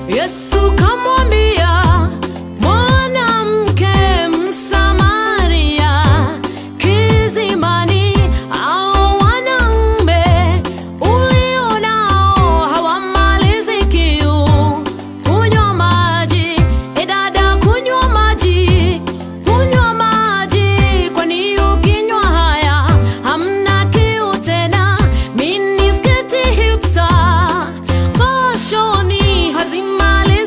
Yesu kamwambia mwanamke Msamaria kisimani, hao wanaume ulionao hawamalizi kiu. Kunywa maji, dada, kunywa maji, kwani ukinywa haya hamna kiu tena. Minisketi hipster fashoni hazimalizi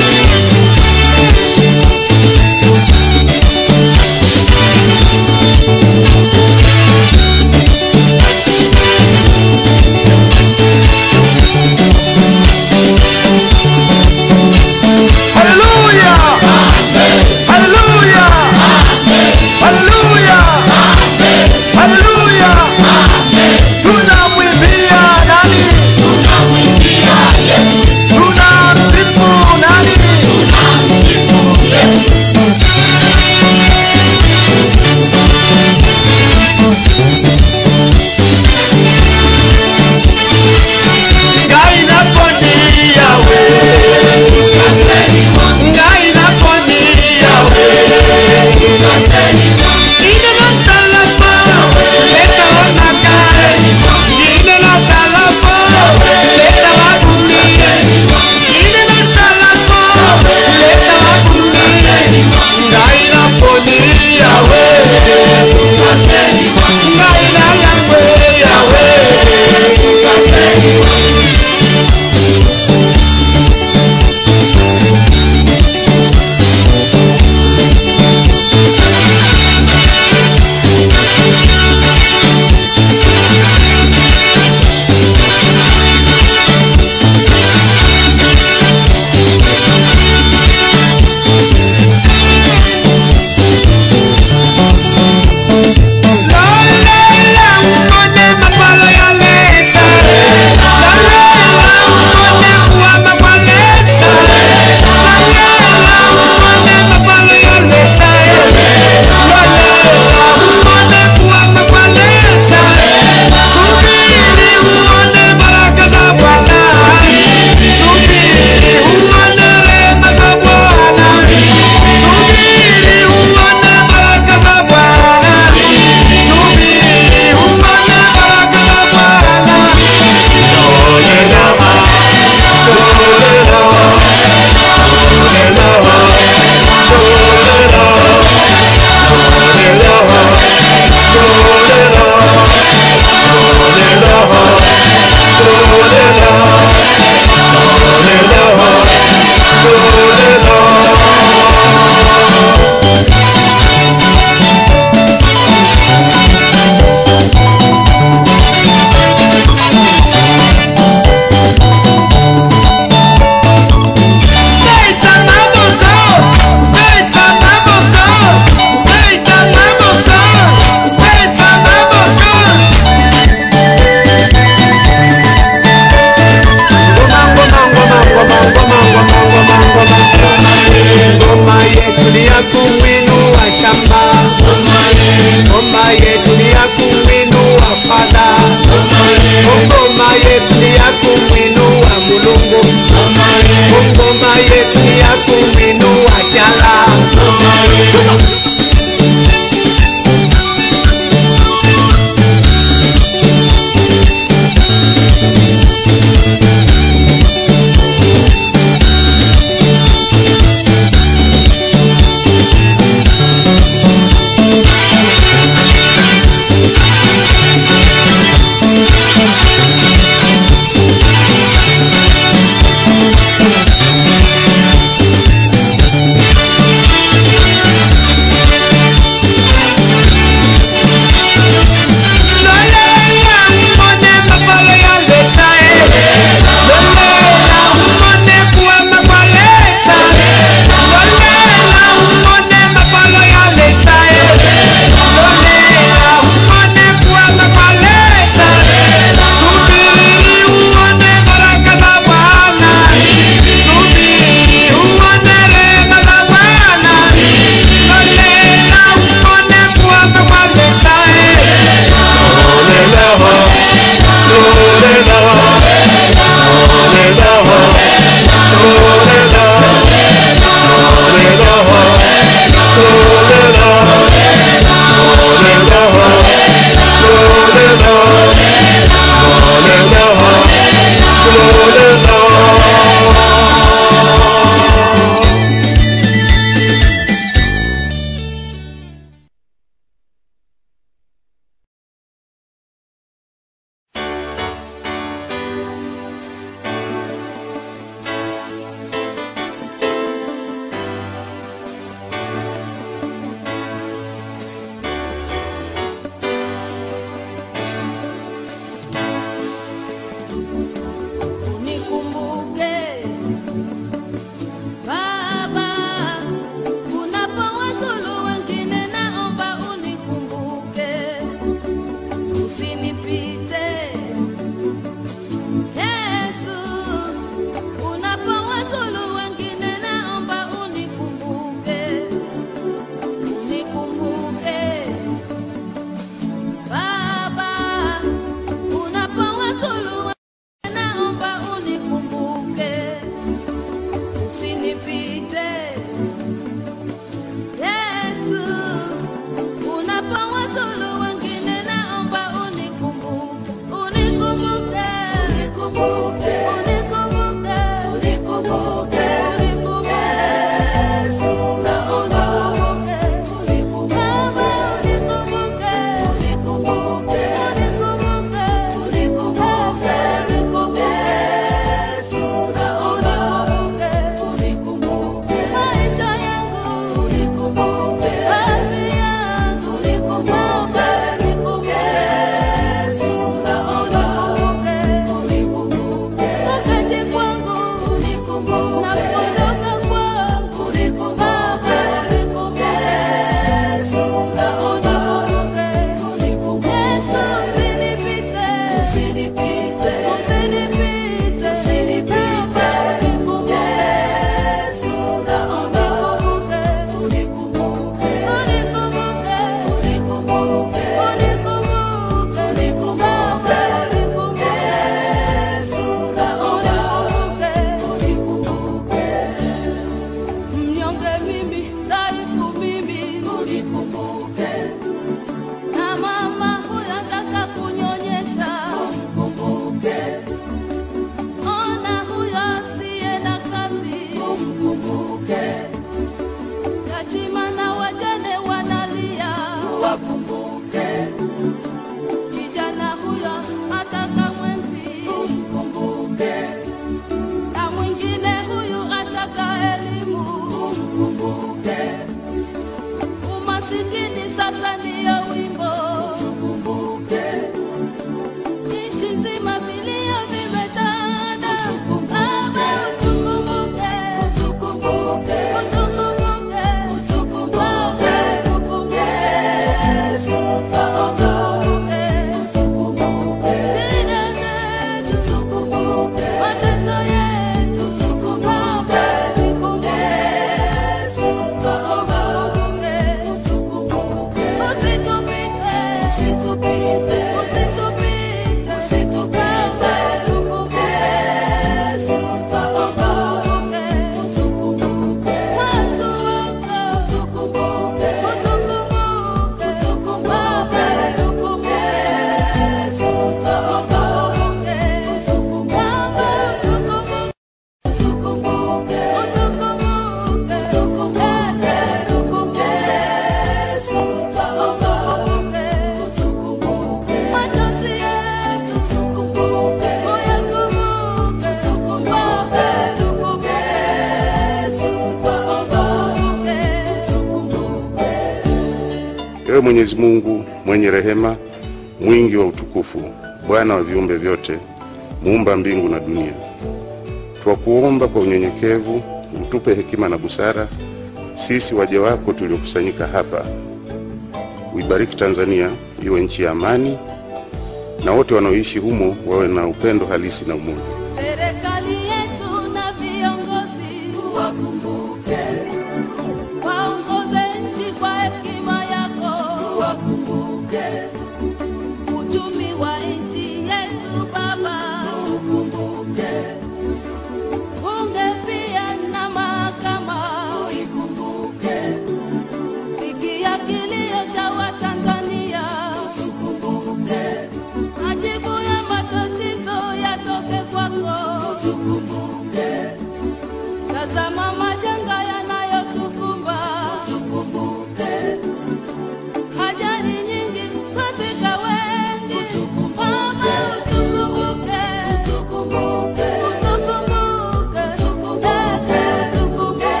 Ewe Mwenyezi Mungu mwenye rehema, mwingi wa utukufu, Bwana wa viumbe vyote, muumba mbingu na dunia, twakuomba kwa unyenyekevu utupe hekima na busara sisi waja wako tuliokusanyika hapa. Uibariki Tanzania iwe nchi ya amani, na wote wanaoishi humo wawe na upendo halisi na umoja. Serikali yetu na viongozi wakumbuke, waongoze nchi kwa hekima yako, wakumbuke uchumi wa nchi yetu Baba, ukumbuke bunge pia na mahakama, ukumbuke sikia kilio cha Watanzania, ukumbuke majibu ya matatizo yatoke kwako, ukumbuke tazama majanga yanayotukumba, ukumbuke ajali nyingi twazika wengi, Baba utukumbuke, utukumbuke, utukumbuke, utukumbuke,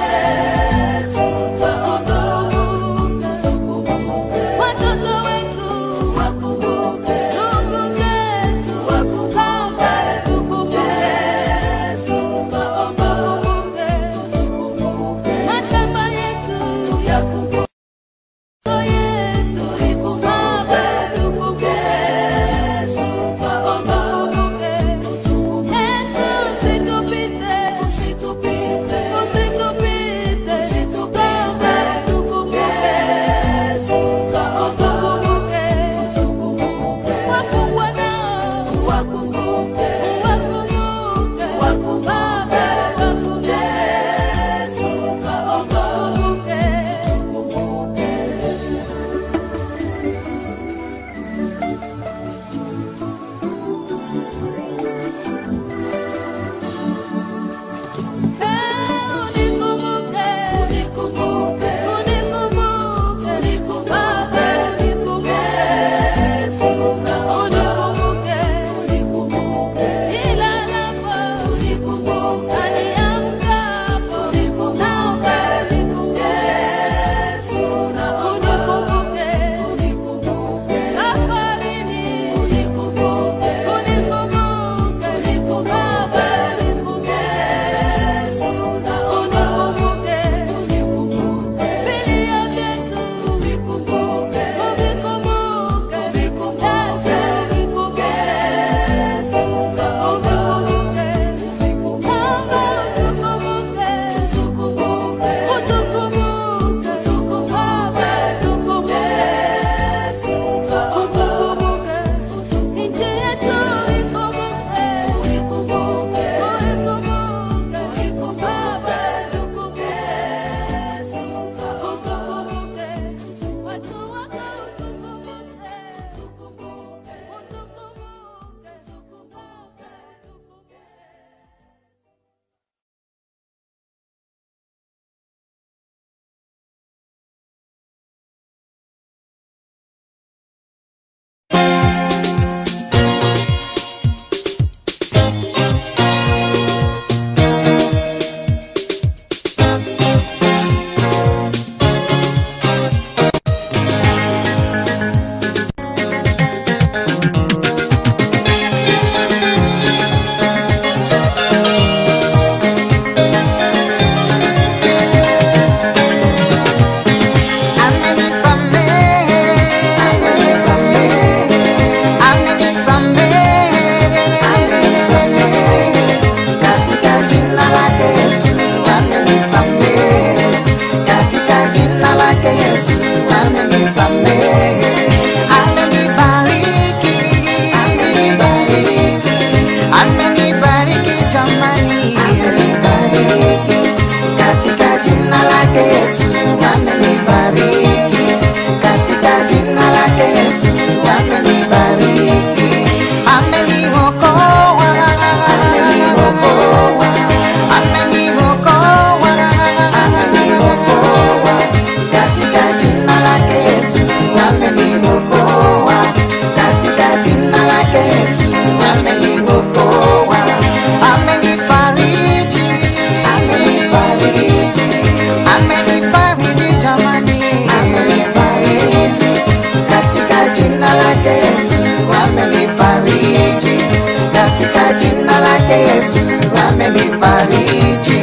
utukumbuke watoto wetu, wakumbuke ndugu zetu, wakumbuke, utukumbuke mashamba yetu, yakumbuke Yesu amenifariji.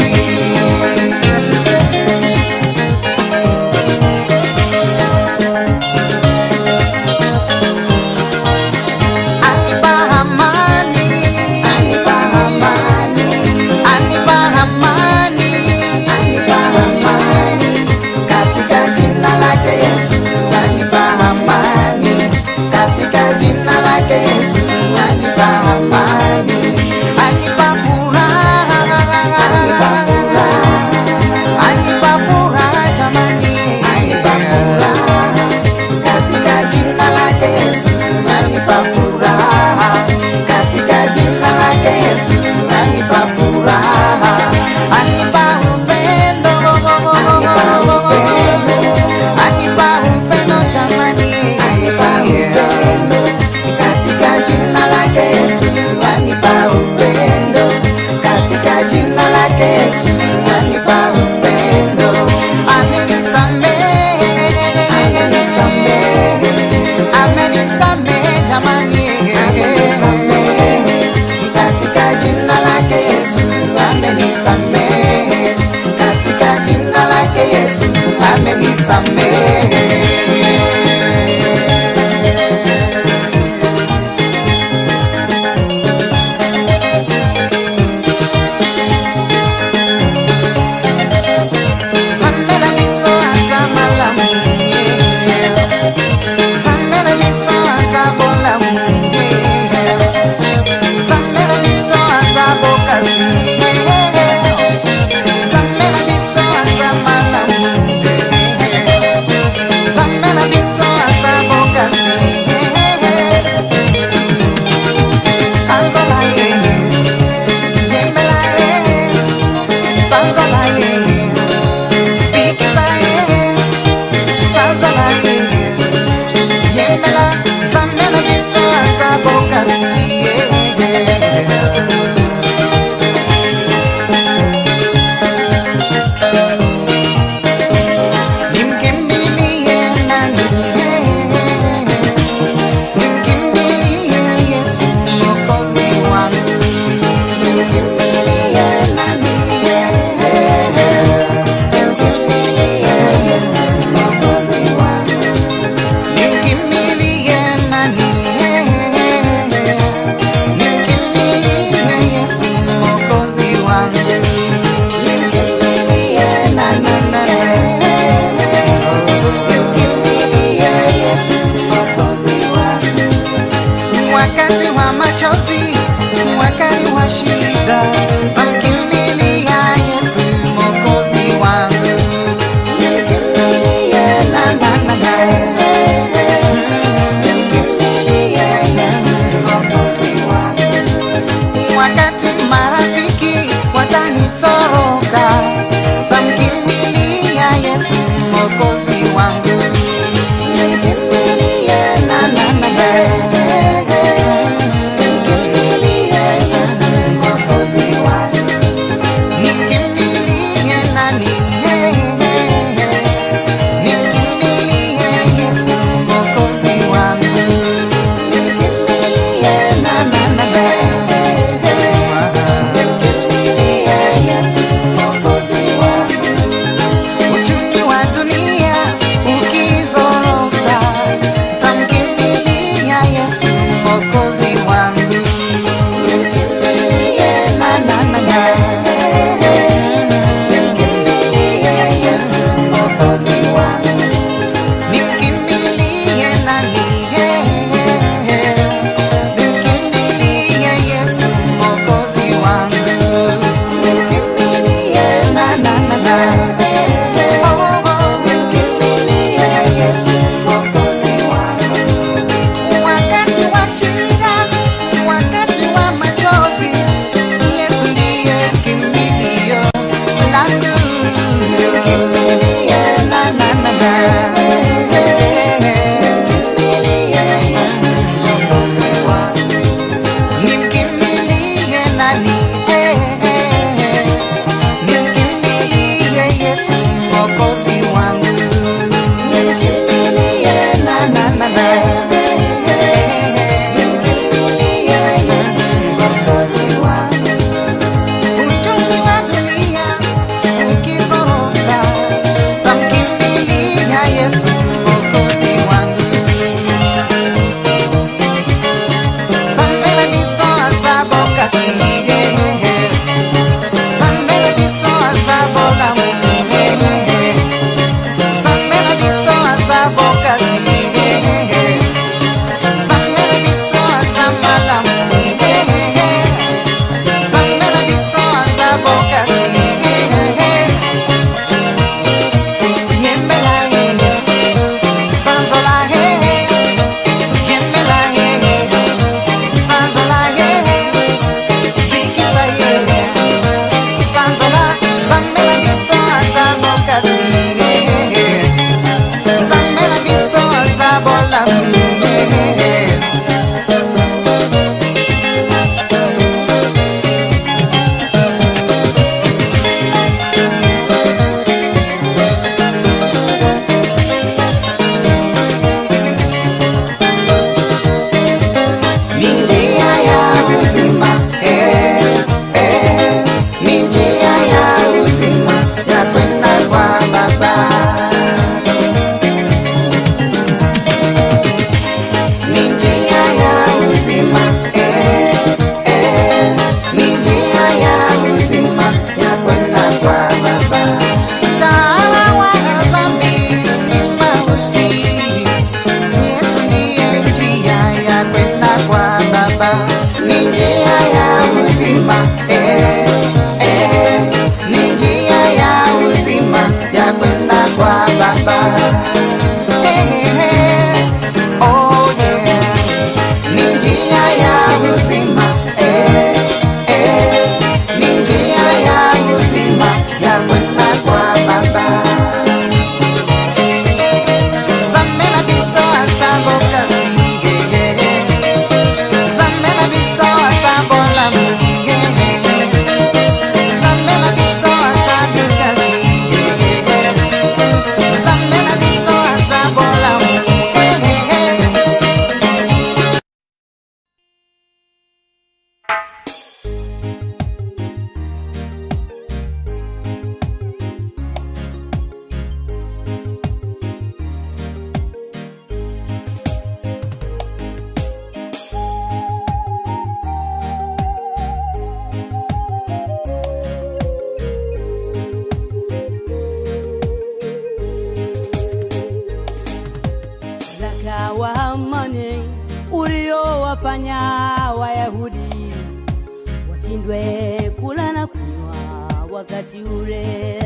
wakati ule.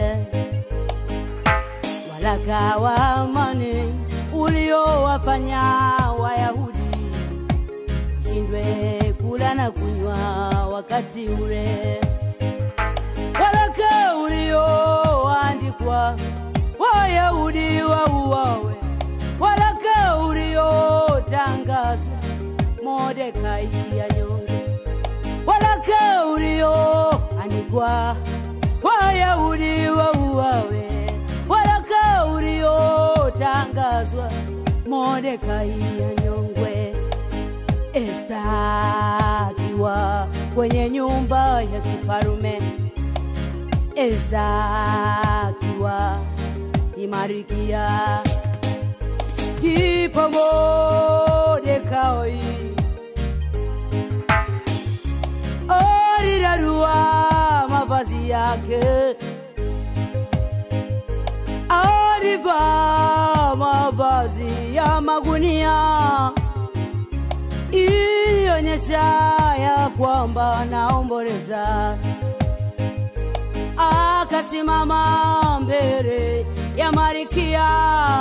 Waraka wa amani uliowafanya Wayahudi shindwe kula na kunywa wakati ule. Waraka ulioandikwa Wayahudi wauawe. Waraka uliotangazwa Mordekai anyongwe. Waraka ulioandikwa Wayahudi wauawe. Waraka uliotangazwa Mordekai anyongwe. S.D.A akiwa kwenye nyumba ya kifarume. S.D.A akiwa ni Marikia. Ndipo Mordekai alirarua mavazi yake, alivaa mavazi ya magunia, ilionyesha ya kwamba anaomboleza. Akasimama mbele ya Marikia,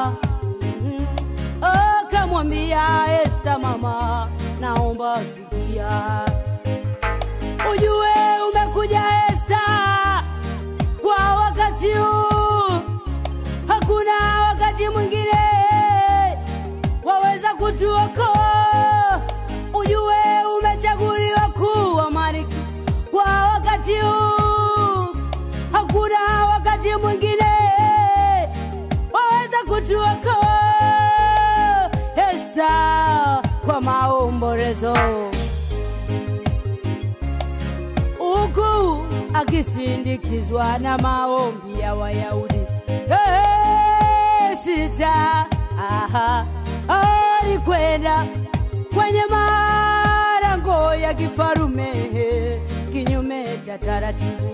akamwambia Esta, mama, naomba sikia. Ujue umekuja Esta kwa wakati huu, hakuna wakati mwingine waweza kutuokoa. Ujue umechaguliwa kuwa Malkia kwa wakati huu, hakuna wakati mwingine waweza kutuokoa. Esta kwa maombolezo, huku akisindikizwa na maombi ya Wayahudi. S.D.A alikwenda kwenye malango ya kifarume kinyume cha taratibu.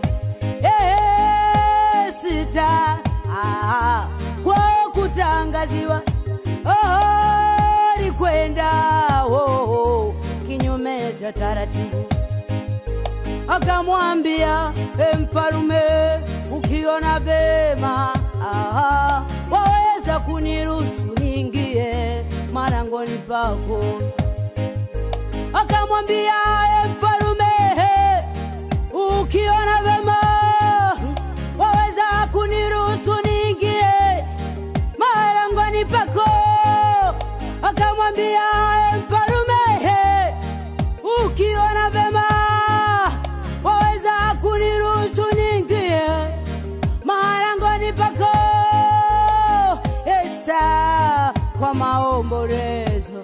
S.D.A kwa kutangaziwa alikwenda kinyume cha taratibu. Akamwambia mfarume, ukiona vema waweza kuniruhusu niingie malangoni pako. Akamwambia mfarume, ukiona vema waweza kuniruhusu niingie malangoni pako. Akamwambia mfarume, ukiona vema waweza kuniruhusu niingie malangoni pako. S.D.A kwa maombolezo,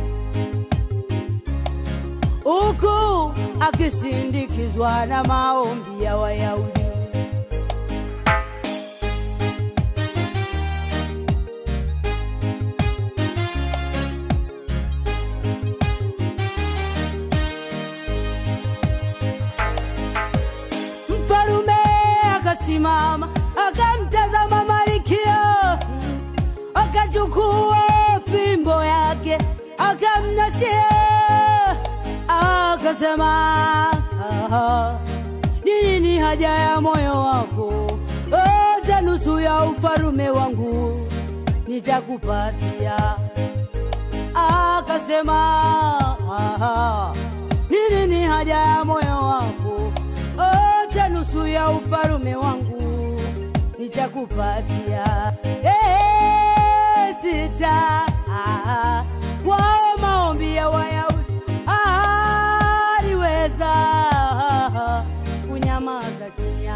huku akisindikizwa na maombi ya Wayahudi. Mfarume akasimama, akamtazama Marikia, akachukua fimbo yake, akamnashia, akasema, nini haja ya moyo wako? Hata nusu ya ufarume wangu nitakupatia. Akasema, nini haja ya moyo wako? Hata nusu ya ufarume wangu nitakupatia. S.D.A kwa maombi ya Wayahudi aliweza kunyamaza kimya.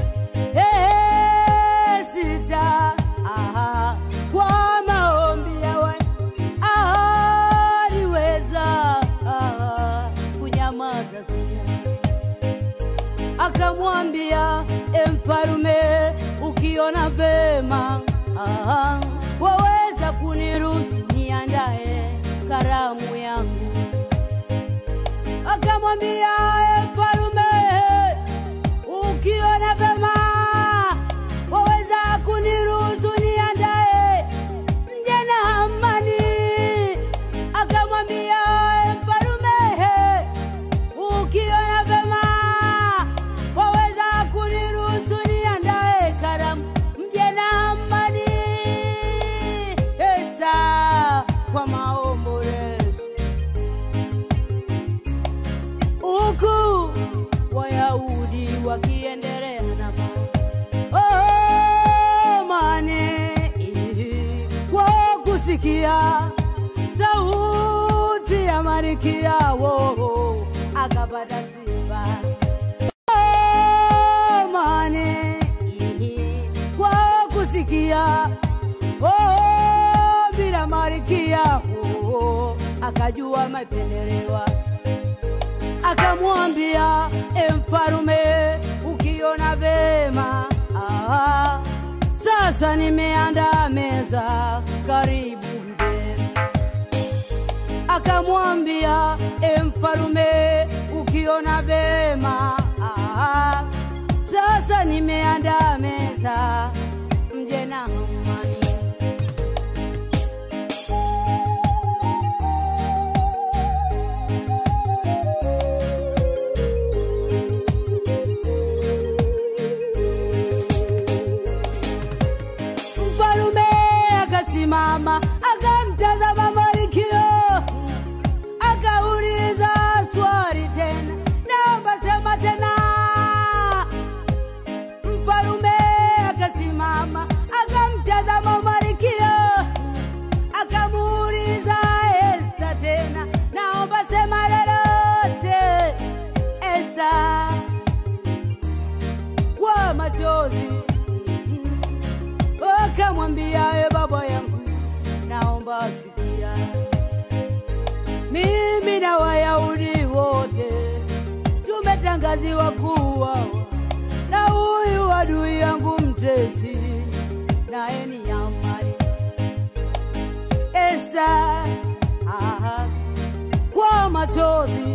S.D.A kwa maombi ya Wayahudi aliweza kunyamaza kimya. Akamwambia mfarume, ukiona vema waweza kuniruhusu niandae karamu yangu. Akamwambia mfarume, ukiona vema waweza kuniruhusu niandae mje na amani. Akamwambia mfarume, ukiona vema waweza kuniruhusu huku Wayahudi wakiendelea na mane kwa kusikia sauti ya Malkia wao akapata sifa. Mane kwa kusikia bila Malkia akajua mapendelewa. Akamwambia, mfarume, ukiona vema, sasa nimeandaa meza, karibu mgeni. Akamwambia, mfarume, ukiona vema, sasa nimeandaa meza, mje na amani. Mama akamtazama Malkia, akauliza swali tena, naomba sema tena. Mfarume akasimama, akamtazama Malkia, akamuuliza S.D.A tena, naomba sema lolote. S.D.A kwa machozi akamwambia, baba yangu, naomba sikia, mimi na Wayahudi wote tumetangaziwa kuwa na huyu adui yangu mtesi, naye ni amani. S.D.A kwa machozi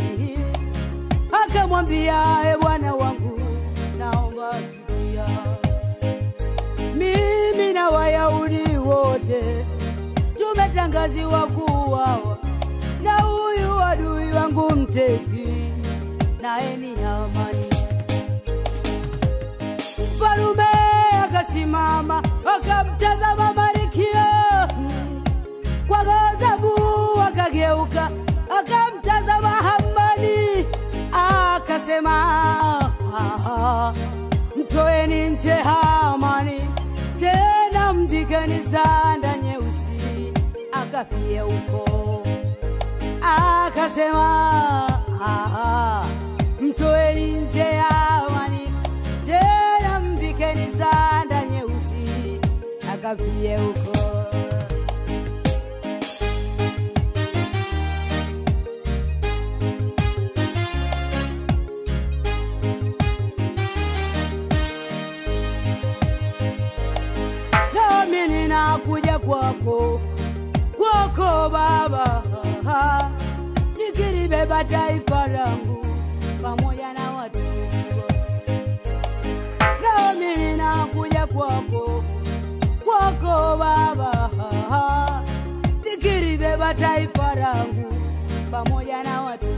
akamwambia, bwana wangu, naomba sikia, mimi na Wayahudi wote tumetangaziwa kuuawa na huyu adui wangu mtesi, naye ni amani. Mfarume akasimama, akamtazama Malkia kwa ghadhabu, akageuka, akamtazama Hamani, akasema, mtoeni nje Hamani, tena mvikeni sanda nyeusi, akafie huko. Akasema, mtoeni nje Hamani, tena mvikeni sanda nyeusi, akafie huko. Nakuja kwako Baba, nikilibeba taifa langu pamoja na watu. Nami nakuja kwako Baba, nikilibeba taifa langu pamoja na watu.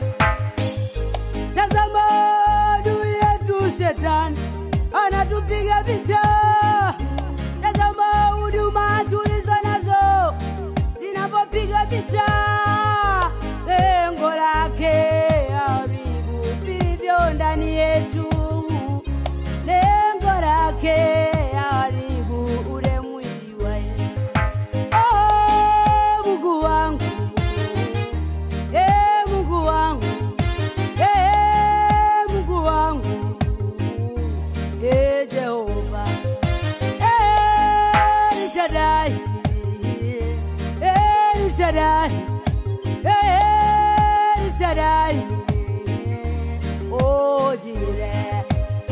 Tazama adui yetu Shetani anatupiga vita. Tazama huduma tulizo nazo zinapopiga vita, lengo lake haribu vilivyo ndani yetu, lengo lake haribu ule mwili wa Yesu. Mungu wangu, Mungu wangu, Mungu wangu, Jehova El-Shaddai, oh Jireh,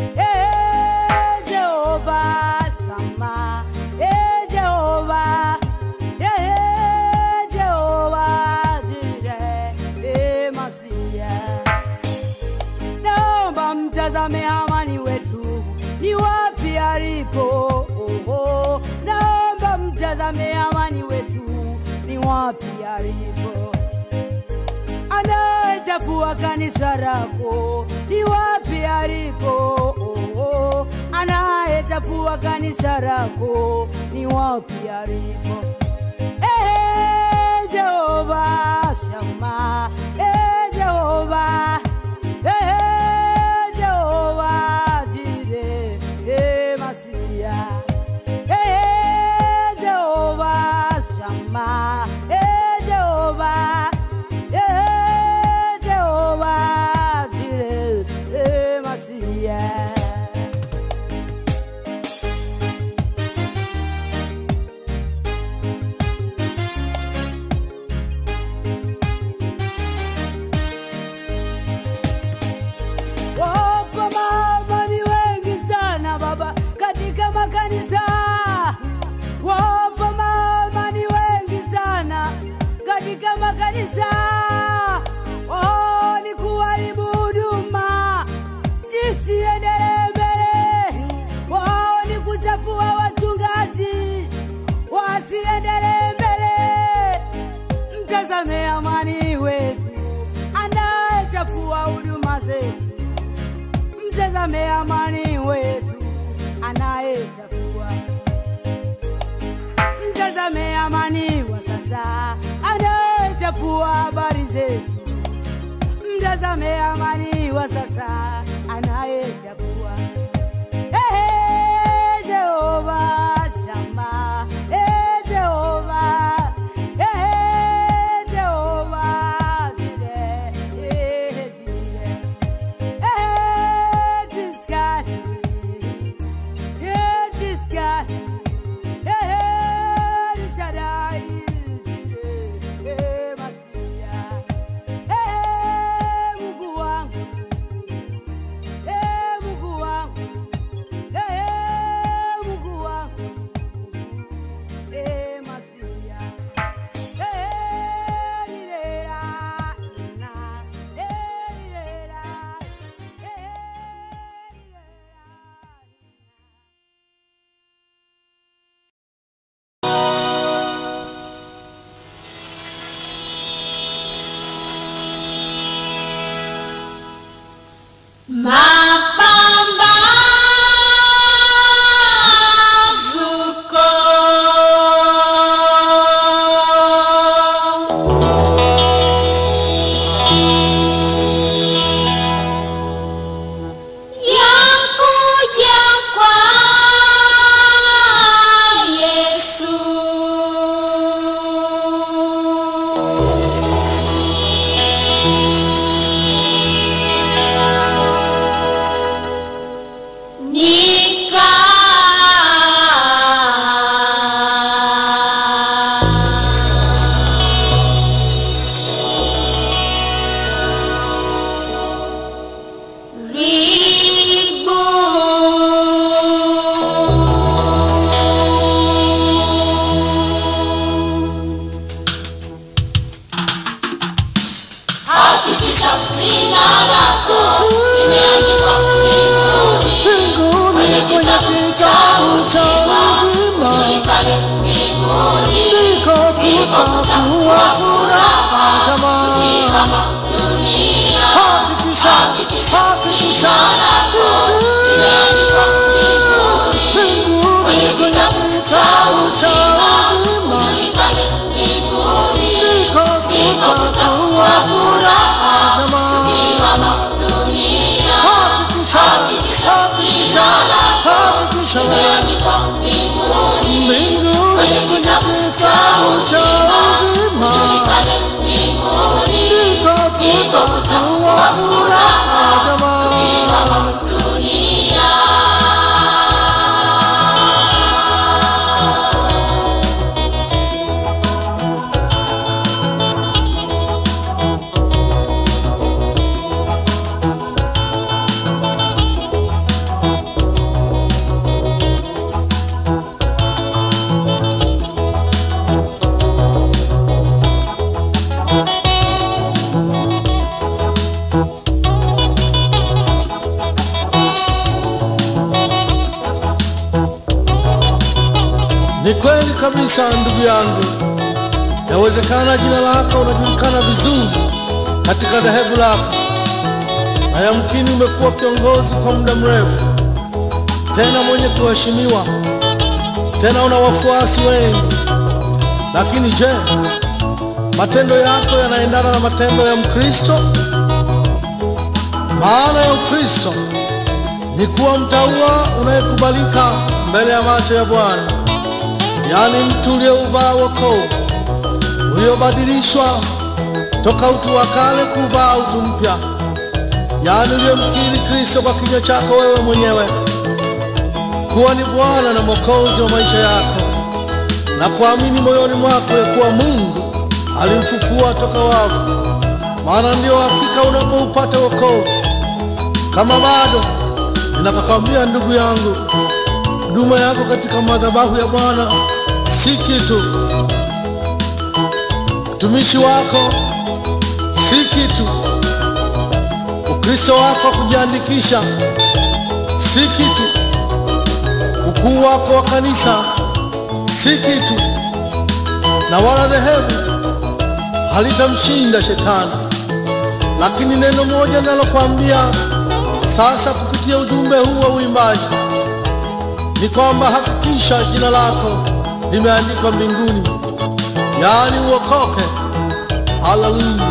Jehovah Shammah, Jehovah, Jehovah Jireh, Masiya. Naomba mtazame Hamani wetu, ni wapi alipo. Naomba mtazame Hamani wetu, ni wapi alipo. Anayechafua kanisa lako, ni wapi alipo. Anayechafua kanisa lako, ni wapi alipo. Jehova Shammah, Jehova Mtazame amani wetu anayechafua. Mtazame amani wa sasa anayechafua habari zetu. Mtazame amani wa sasa anayechafua. Jehova Shama, Jehova, Jehova Jire, Jire, this guy, this guy, Shaddai, Masia, Mungu wangu, Mungu wangu, Mungu wangu, Masia, Nirera, na, Nirera, Ni kweli kabisa ndugu yangu, yawezekana jina lako unajulikana vizuri katika dhehebu lako, na yamkini umekuwa kiongozi kwa muda mrefu, tena mwenye kuheshimiwa, tena una wafuasi wengi. Lakini je, matendo yako yanaendana na matendo ya Mkristo? Maana ya Ukristo ni kuwa mtaua unayekubalika mbele ya macho ya Bwana, yaani mtu uliyeuvaa wokovu, uliobadilishwa toka utu wa kale kuvaa utu mpya, yaani uliyemkiri Kristo kwa kinywa chako wewe mwenyewe kuwa ni Bwana na Mwokozi wa maisha yako, na kuamini moyoni mwako ya kuwa Mungu alimfufua toka wafu. Maana ndio hakika unapoupata wokovu. Kama bado, ninakwambia ndugu yangu, huduma yako katika madhabahu ya Bwana si kitu. Utumishi wako si kitu. Ukristo wako kujiandikisha si kitu. Ukuu wako wa kanisa si kitu. Na wala dhehebu halitamshinda shetani. Lakini neno moja nalokuambia sasa kupitia kupitia ujumbe huu wa uimbaji ni kwamba hakikisha jina lako limeandikwa mbinguni, yaani uokoke. Haleluya.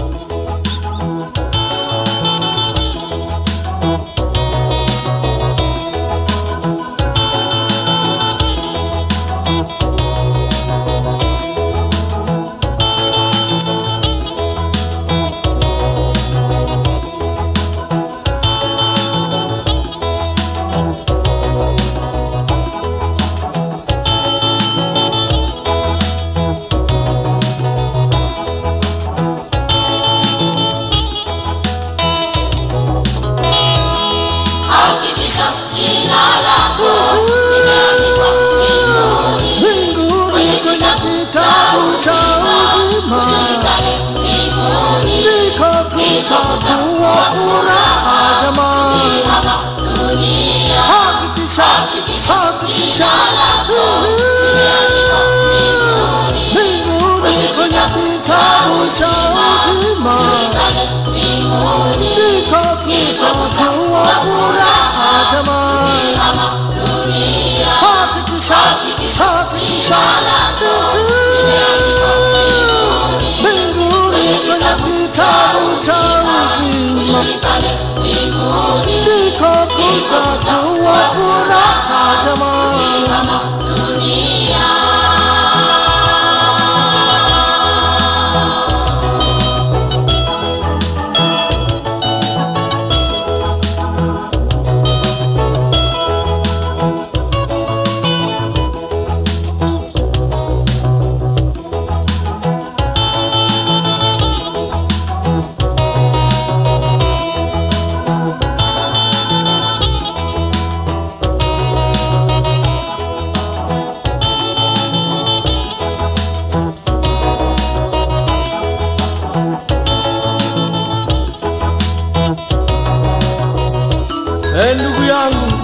Ndugu yangu,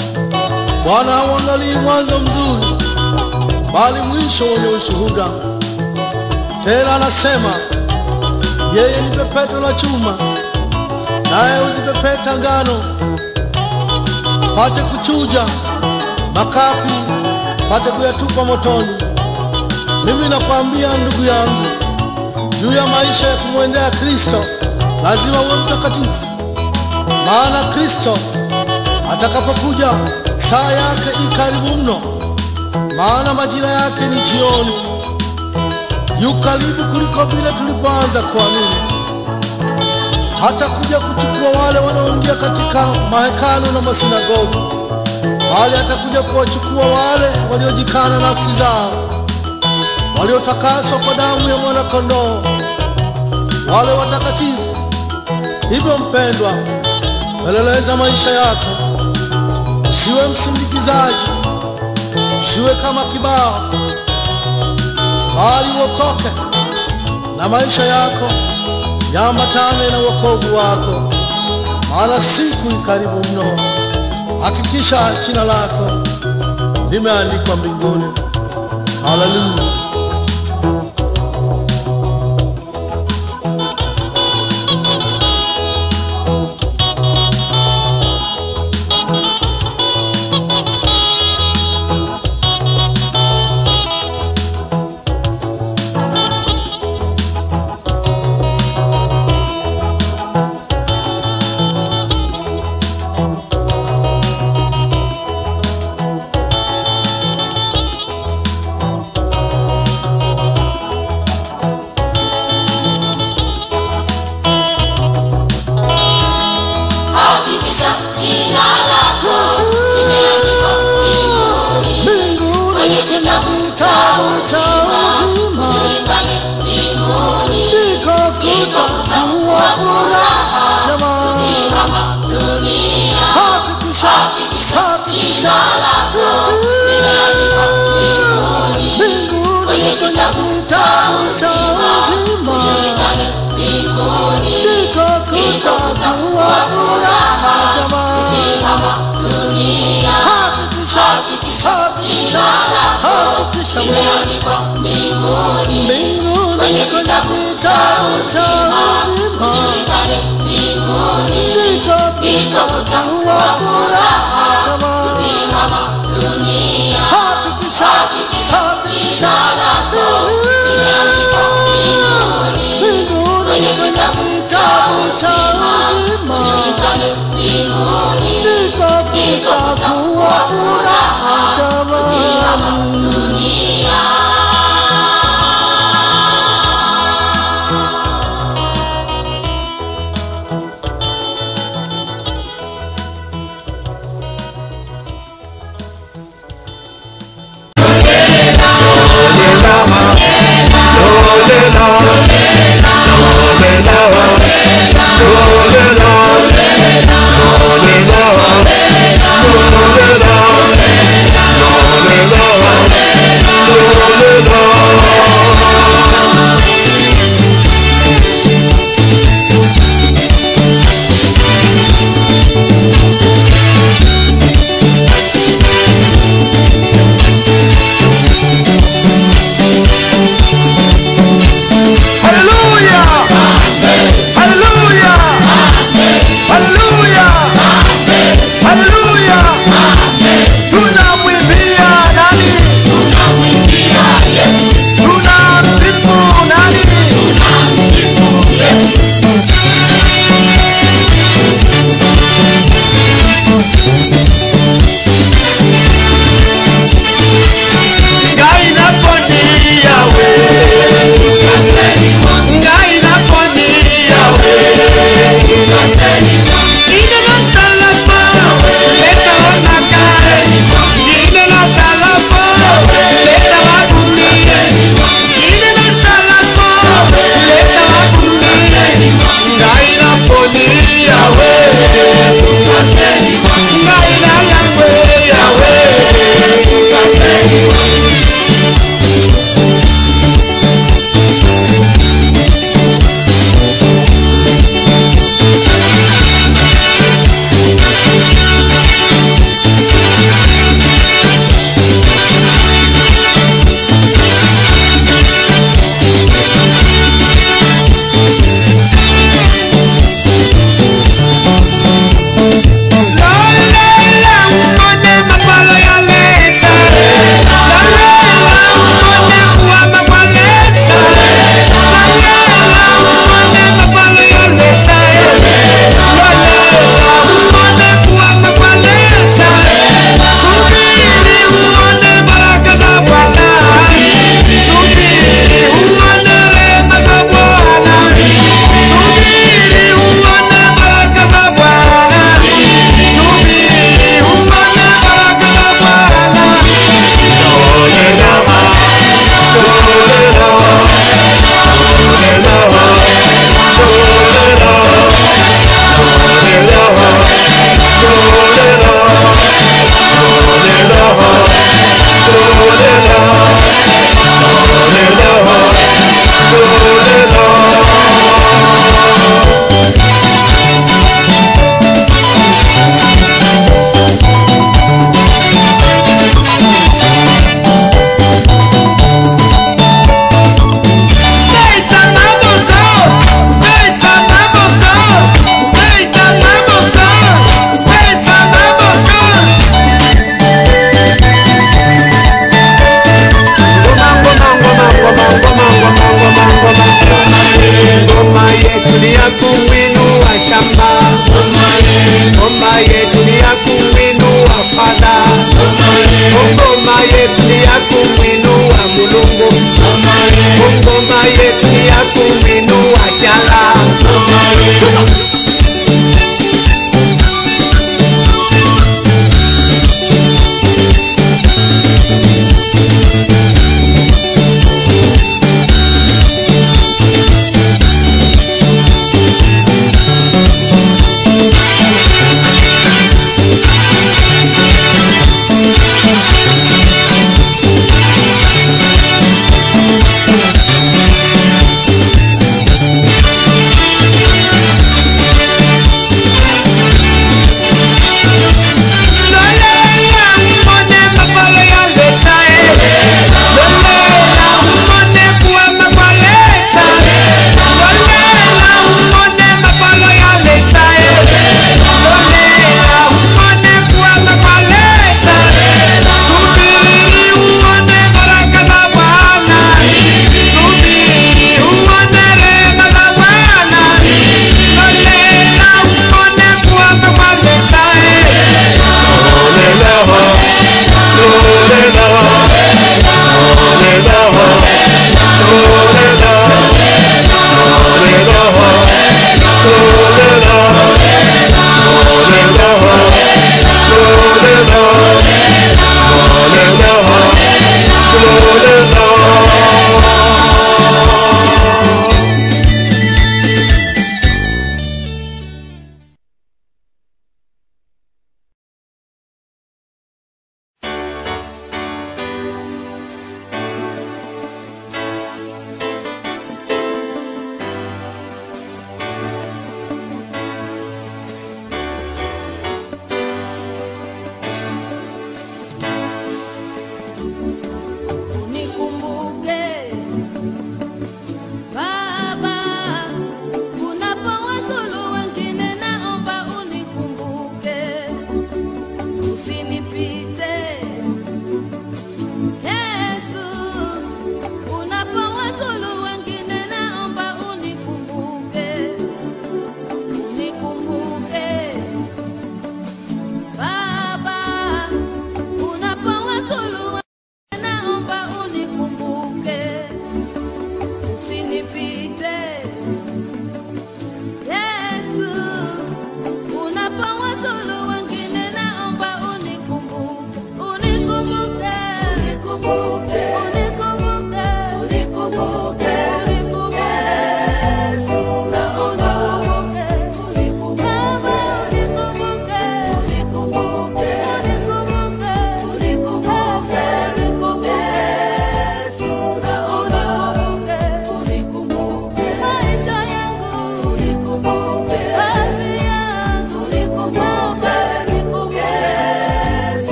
Bwana haangalii mwanzo mzuri, bali mwisho wenye ushuhuda. Tena anasema yeye ni pepeto la chuma, naye uzipepeta ngano, pate kuchuja makapi, pate kuyatupa motoni. Mimi nakwambia ndugu yangu, juu ya maisha ya kumwendea Kristo lazima uwe mtakatifu, maana Kristo atakapokuja saa yake ikaribu mno, maana majira yake ni jioni. Yu karibu kuliko vile tulipoanza kuamini. Hata kuja kuchukua wale wanaoingia katika mahekalu na masinagogi, bali atakuja kuwachukua wale waliojikana nafsi zao, waliotakaswa kwa damu ya mwana kondoo, wale watakatifu. Hivyo mpendwa, peleleza maisha yako, usiwe msindikizaji, usiwe kama kibao, bali uokoke na maisha yako yaambatane na wokovu wako, maana siku ikaribu mno. Hakikisha jina lako limeandikwa mbinguni. Haleluya. Mbinguni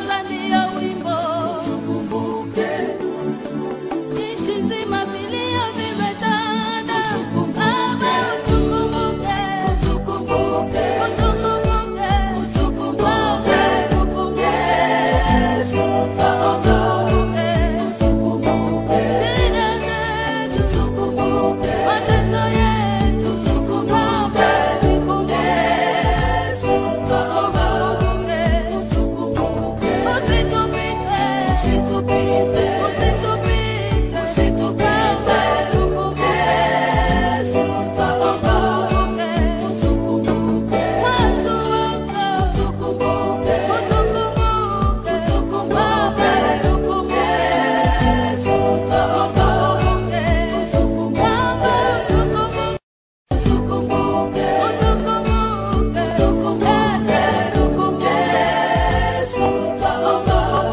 Oh,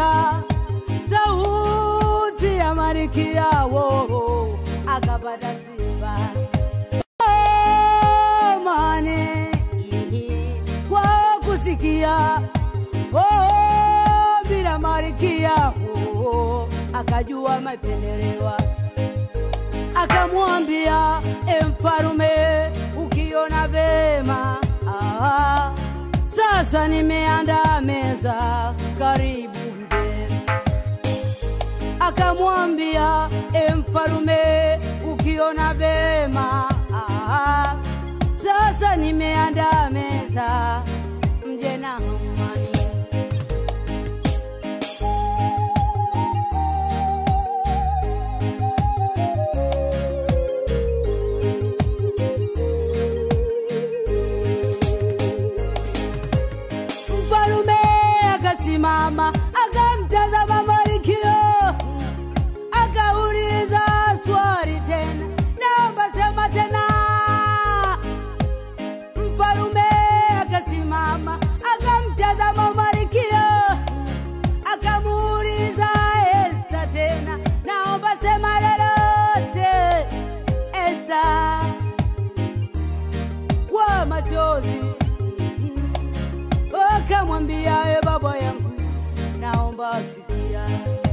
akamwambia sauti ya Malkia wo akapata sifa. Mane kwa kusikia bila Malkia akajua mapendelewa. Akamwambia mfarume, ukiona vema sasa nimeandaa meza, karibu mgeni. Akamwambia mfarume, ukiona vema sasa nimeandaa meza, mje na amani. Mfarume akasimama akamtazama Malkia, akauliza swali tena, naomba sema tena. Mfarume akasimama akamtazama Malkia, akamuuliza S.D.A tena, naomba sema lolote. S.D.A kwa machozi akamwambia, baba yangu, naomba sikia,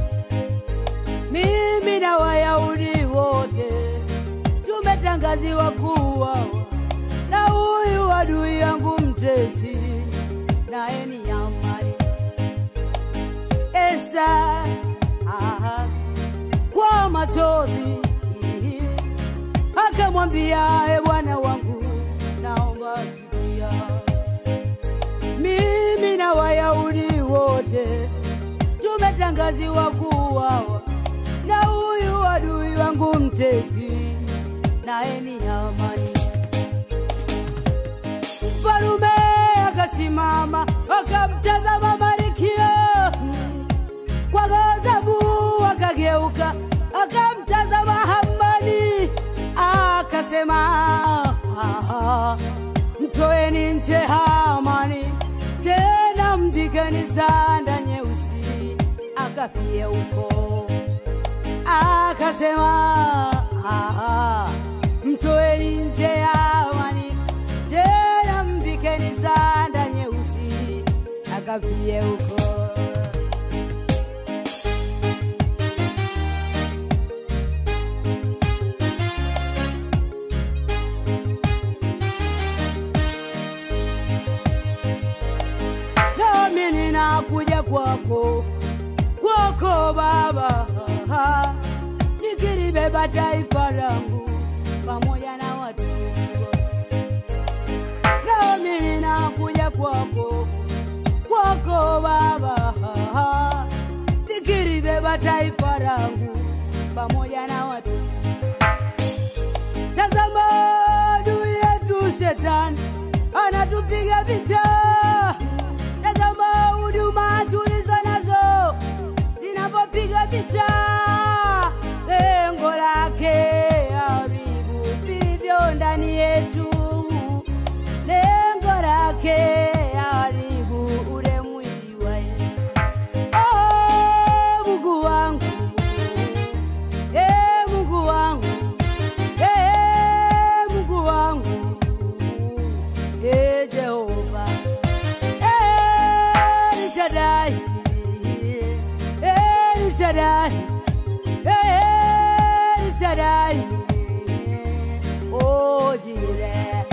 mimi na Wayahudi wote tumetangaziwa kuuawa na huyu adui yangu mtesi, naye ni amani. S.D.A kwa machozi akamwambia, bwana wangu, naomba sikia, mimi na Wayahudi wote tumetangaziwa kuuawa na huyu adui wangu mtesi, naye ni amani. Mfarume akasimama akamtazama Malkia, kwa ghadhabu akageuka akamtazama Hamani, akasema, mtoeni nje Hamani, tena mvikeni sanda nyeusi akafie huko. Akasema, mtoeni nje Hamani, tena mvikeni sanda nyeusi akafie huko. Nakuja kwako Baba, nikilibeba taifa langu pamoja na watu. Nami nakuja kwako Baba, nikilibeba taifa langu pamoja na watu. Tazama adui yetu Shetani anatupiga vita. Tazama huduma tulizo nazo zinapopiga vita, lengo lake haribu vilivyo ndani yetu, lengo lake haribu ule mwili wa Yesu. Oh, Mungu wangu, Mungu wangu, Mungu wangu, Jehova El-Shaddai, oh Jireh,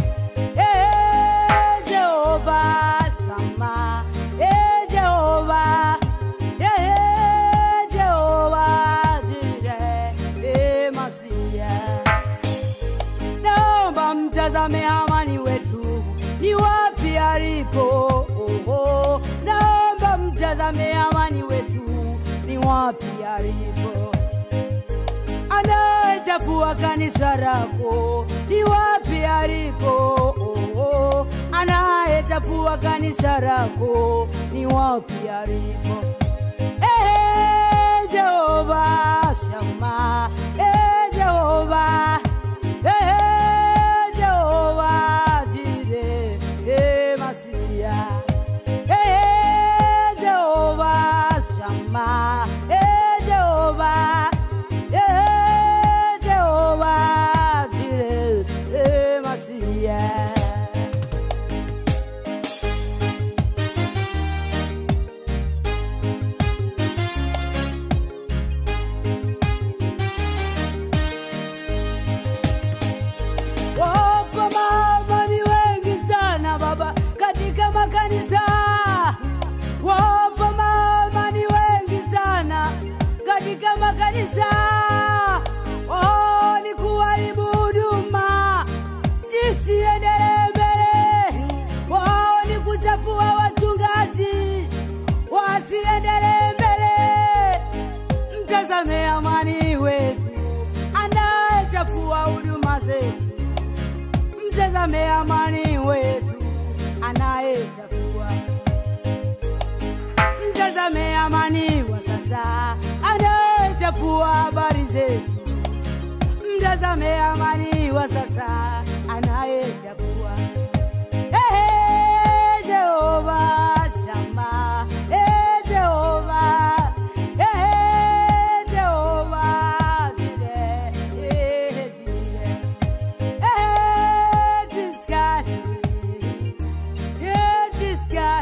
Jehovah Shammah, Jehovah, Jehovah Jireh, Masiya. Naomba mtazame amani wetu, ni wapi alipo. Naomba mtazame amani wetu, ni wapi alipo. Anayechafua kanisa lako, ni wapi alipo. Anayechafua kanisa lako, ni wapi alipo. Jehovah Shammah, Jehovah, Jehovah Jireh, Masiya. Jehovah Shammah. Mtazame amani wetu anayechafua. Mtazame amani wa sasa anayechafua habari zetu. Mtazame amani wa sasa anayechafua. Jehova Shama, Jehova, Jehova Jire, Jire, this guy, this guy,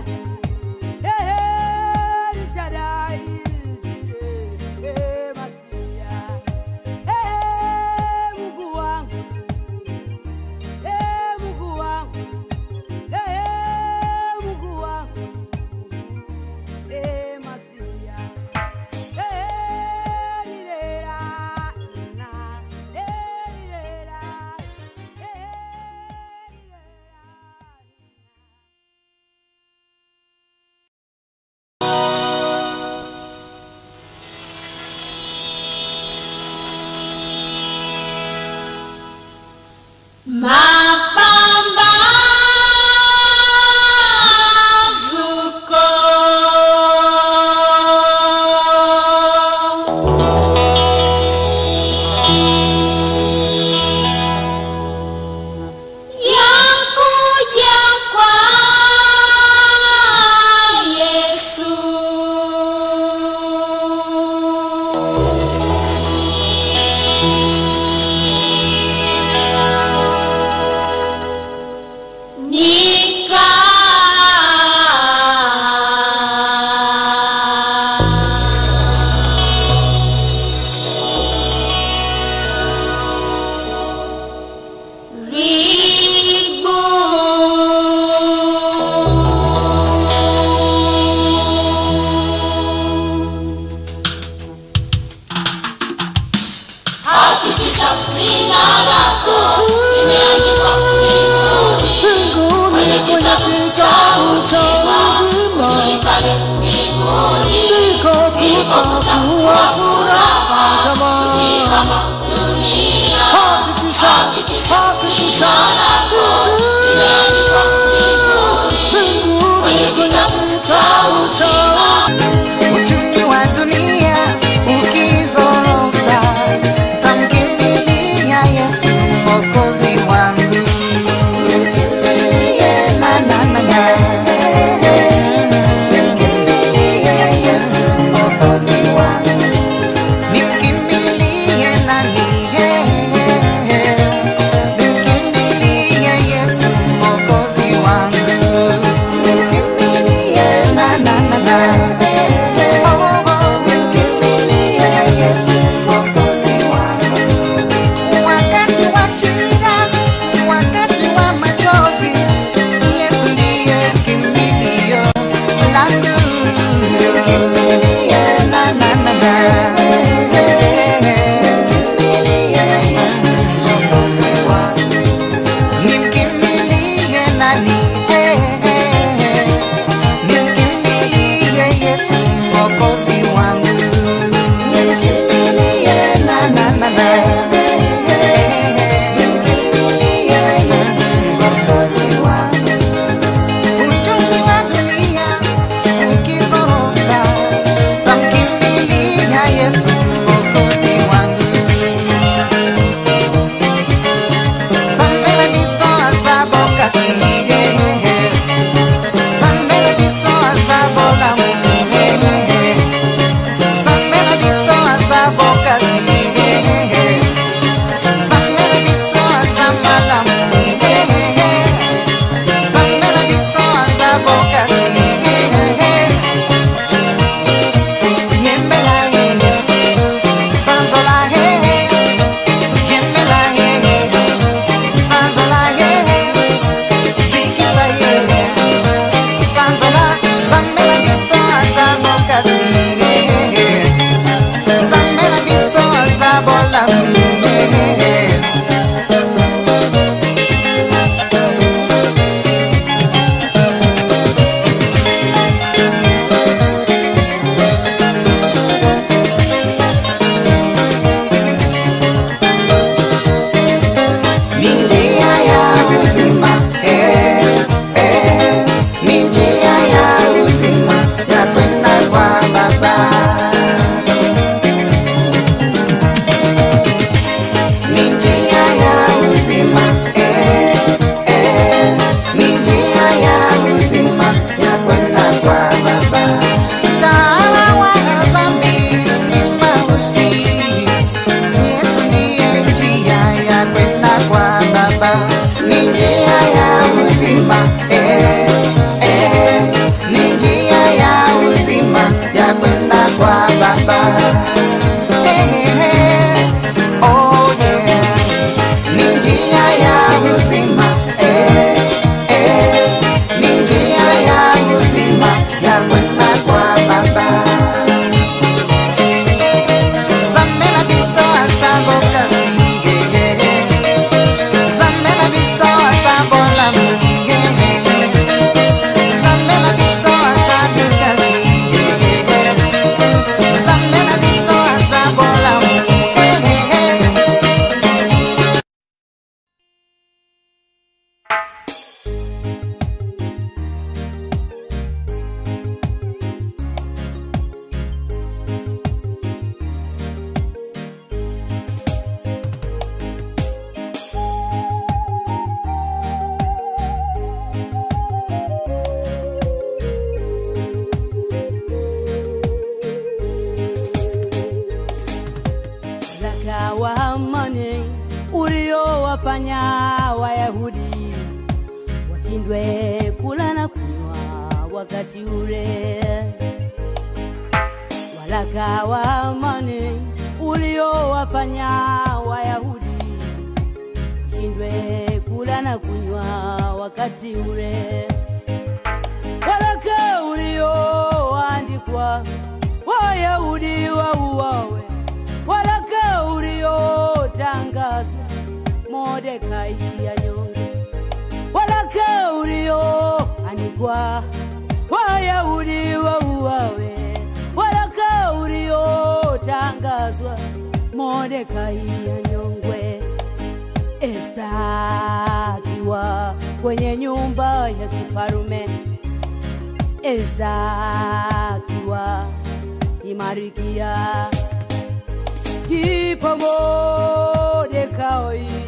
Shaddai, Masia, Mungu wangu, Mungu wangu, Mungu wangu, Masia, Lirera, na, Lirera, Uchumi wa dunia ukizorota, tamkimbilia Yesu Mwokozi wangu. Na na na na, nikimbilia Yesu Mwokozi wangu. Nikimbilie nani? waraka wa amani uliowafanya Wayahudi washindwe kula na kunywa wakati ule. Waraka wa amani uliowafanya Wayahudi washindwe kula na kunywa wakati ule. Waraka ulioandikwa Wayahudi wauawe, waraka uliotangazwa Mordekai anyongwe, waraka ulioandikwa Wayahudi wauawe, waraka uliotangazwa Mordekai anyongwe. S.D.A akiwa kwenye nyumba ya kifarume, S.D.A akiwa imarikia, ndipo Mordekai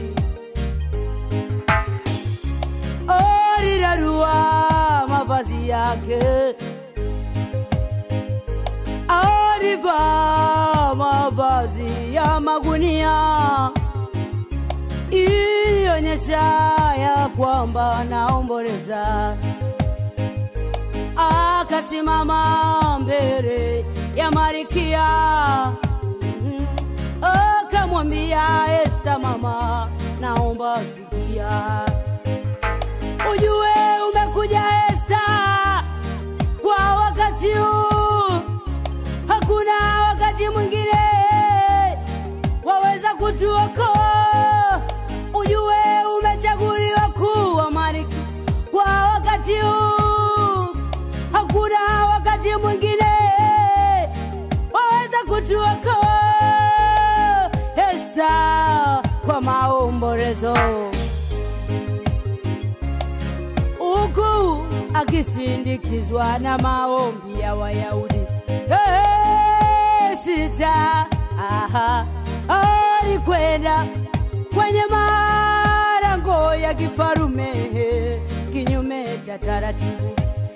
alirarua mavazi yake, alivaa mavazi ya magunia, ilionyesha ya kwamba anaomboleza. Akasimama mbele ya Marikia, akamwambia Esta, mama, naomba sikia, ujue umekuja Esta kwa wakati huu, hakuna wakati mwingine waweza kutuokoa. Ujue umechaguliwa kuwa Malkia kwa wakati huu, hakuna wakati mwingine waweza kutuokoa. Esta kwa maombolezo, huku akisindikizwa na maombi ya Wayahudi. S.D.A alikwenda kwenye malango ya kifarume kinyume cha taratibu.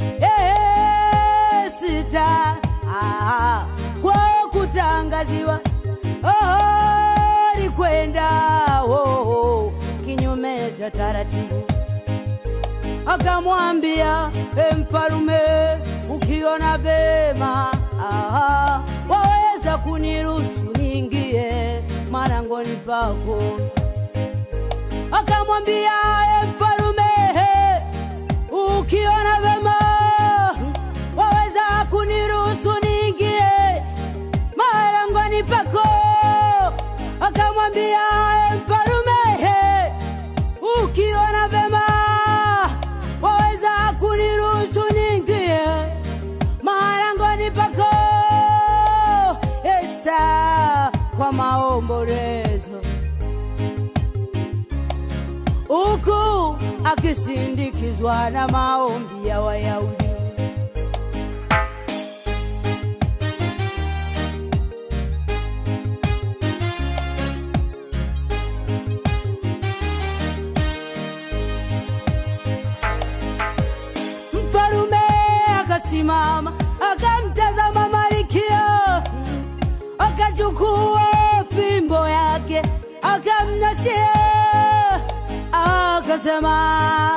S.D.A kwa kutangaziwa alikwenda kinyume cha taratibu. Akamwambia mfarume, ukiona vema waweza kuniruhusu niingie marangoni pako. Akamwambia mfarume, ukiona vema waweza kuniruhusu niingie marangoni pako. Akamwambia mfarume, ukiona vema waweza kuniruhusu niingie marangoni pako. S.D.A kwa maombolezo, huku akisindikizwa na maombi ya Wayahudi. Mfarume akasimama, akamtazama Malkia, akachukua fimbo yake, akamnashia, akasema,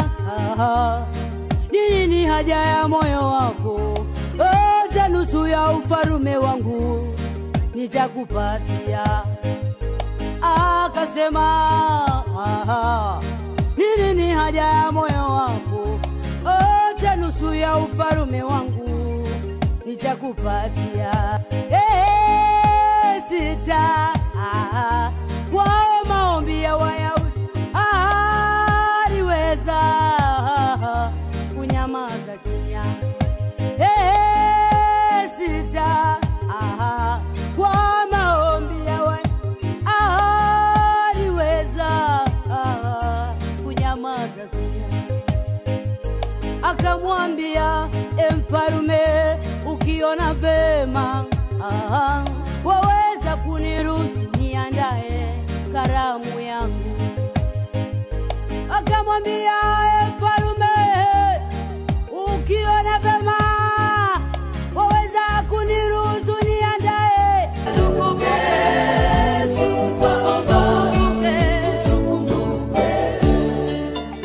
nini haja ya moyo wako? Hata nusu ya ufarume wangu nitakupatia. Akasema, nini haja ya moyo wako? Hata nusu ya ufarume wangu nitakupatia. S.D.A kwa maombi ya Wayahudi aliweza kunyamaza kimya. S.D.A kwa maombi ya Wayahudi aliweza kunyamaza kimya. Akamwambia mfarume, ukiona vema waweza kuniruhusu niandae karamu yangu. Akamwambia mfarume, ukiona vema waweza kuniruhusu niandae.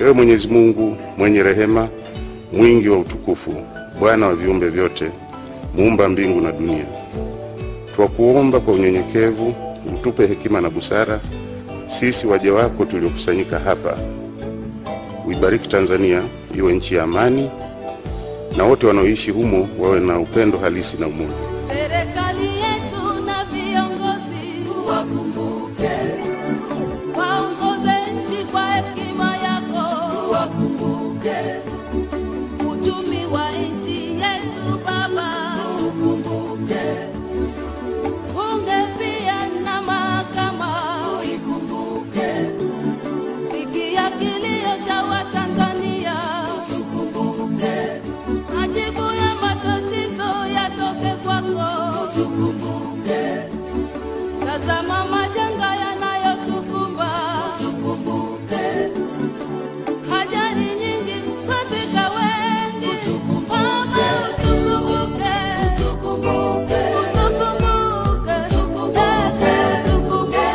Ewe Mwenyezi Mungu mwenye rehema, mwingi wa utukufu, Bwana wa viumbe vyote, muumba mbingu na dunia, twakuomba kwa unyenyekevu utupe hekima na busara sisi waja wako tuliokusanyika hapa. Uibariki Tanzania iwe nchi ya amani, na wote wanaoishi humo wawe na upendo halisi na umoja. Serikali yetu na viongozi wakumbuke, waongoze nchi kwa hekima yako, wakumbuke uchumi wa nchi yetu Baba, ukumbuke bunge pia na mahakama, ukumbuke sikia kilio cha Watanzania, ukumbuke majibu ya matatizo yatoke kwako, tukumbuke. Tazama majanga yanayotukumba, tukumbuke. Hajali nyingi twazika wengi, Baba utukumbuke, utukumbuke, utukumbuke, utukumbuke,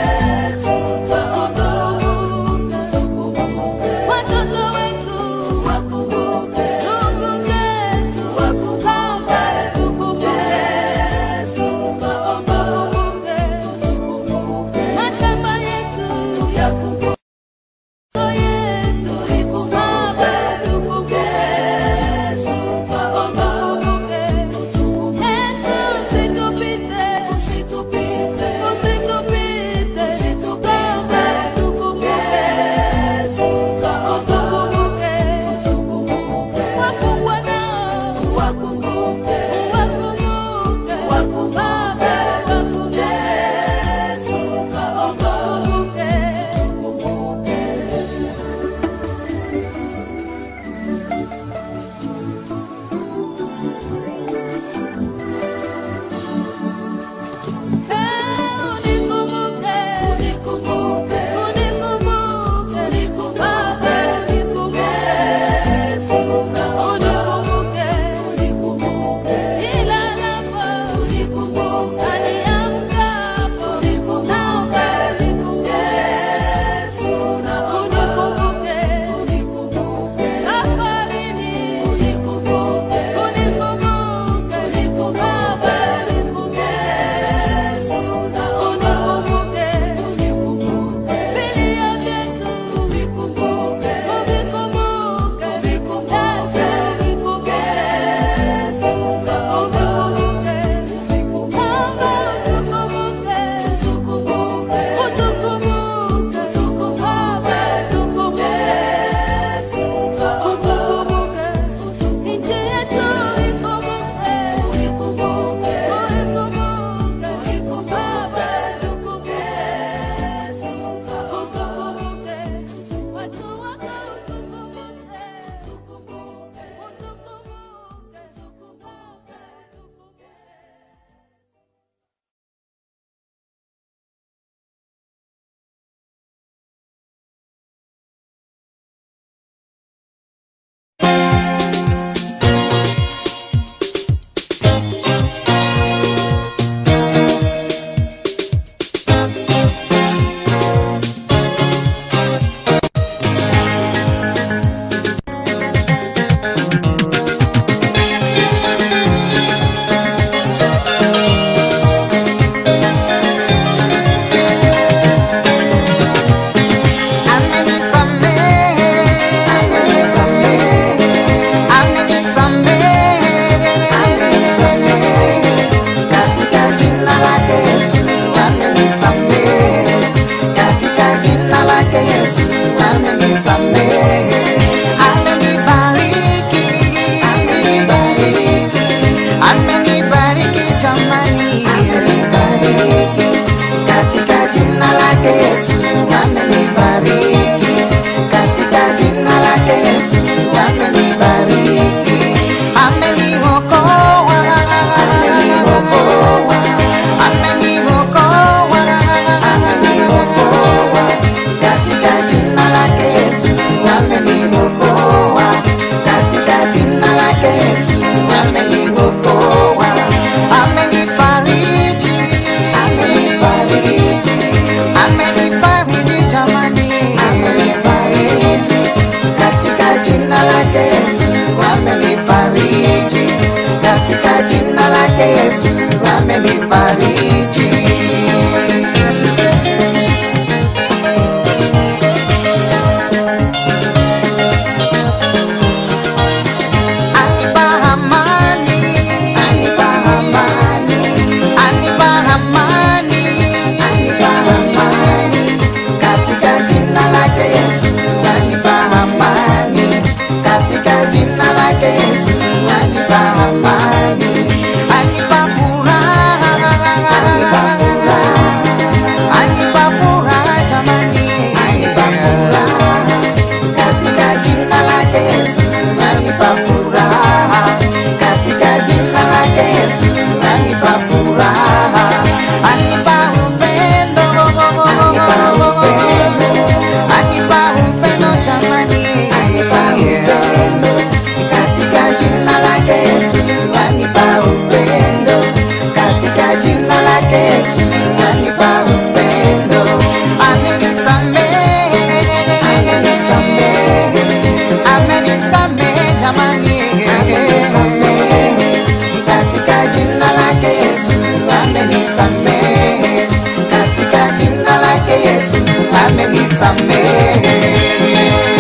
utukumbuke. Watoto wetu wakumbuke, ndugu zetu wakumbuke, tukumbuke, mashamba yetu yakumbuke, yetu ikumbuke, tukumbuke, Yesu usitupite, usitupite, usitupite, usitupite, tukumbuke, tukumbuke, wafungwa nao wakumbuke, wakumbuke, wakumbuke, Katika jina lake Yesu, amen. anifariji. Amenisamehe.